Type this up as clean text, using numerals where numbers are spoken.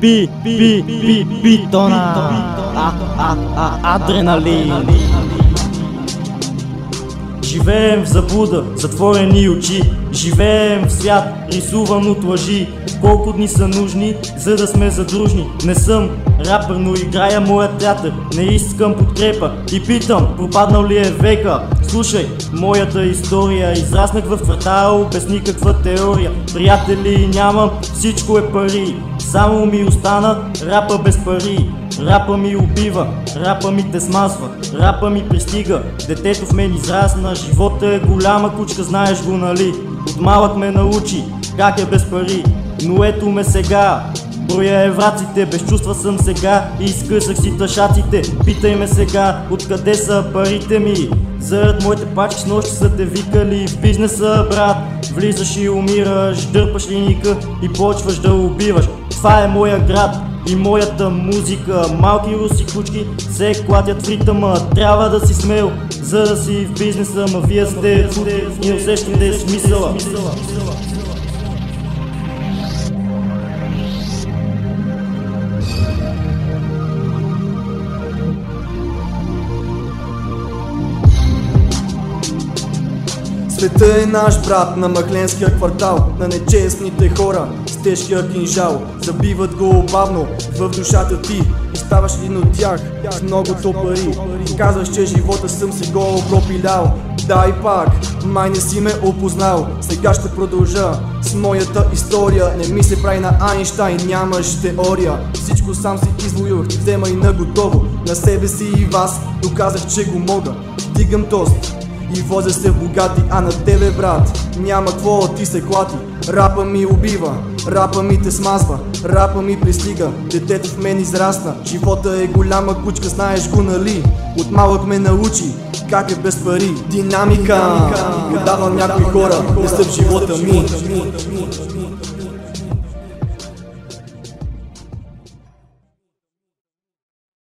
Битона, адреналин. Живеем в заблуда, затворени очи. Живеем в свят, рисуван от лъжи. Колко дни са нужни, за да сме задружни? Не съм рапър, но играя моя театър. Не искам подкрепа и питам, пропаднал ли е века? Слушай моята история. Израснах в квартал без никаква теория. Приятели нямам, всичко е пари. Само ми остана рапа без пари. Рапа ми убива, рапа ми те смазва, рапа ми пристига. Детето в мен израсна, живота е голяма кучка, знаеш го, нали? От малък ме научи как е без пари. Но ето ме сега, броя евраците, без чувства съм сега и изкъсах си тъшаците. Питай ме сега, откъде са парите ми? Зарад моите пачки с нощи са те викали в бизнеса, брат. Влизаш и умираш, дърпаш линика и почваш да убиваш. Това е моя град и моята музика. Малки руси кучки се клатят в ритъма. Трябва да си смел, за да си в бизнеса. Ма вие сте и не усещате смисъла. Света е наш брат, на махленския квартал, на нечестните хора с тежкия кинжал. Забиват го бавно в душата ти и ставаш един от тях с многото пари. Казваш, че живота съм си го пропилял. Да и пак, май не си ме опознал. Сега ще продължа с моята история. Не ми се прави на Айнщайн, нямаш теория. Всичко сам си извоюх, взема и на готово. На себе си и вас доказах, че го мога. Дигам тост и возя се в богати, а на тебе, брат, няма какво, ти се клати. Рапа ми убива, рапа ми те смазва, рапа ми пристига. Детето в мен израсна, живота е голяма кучка, знаеш го, нали? От малък ме научи как е без пари. Динамика, отдавам някои хора, не са в живота ми.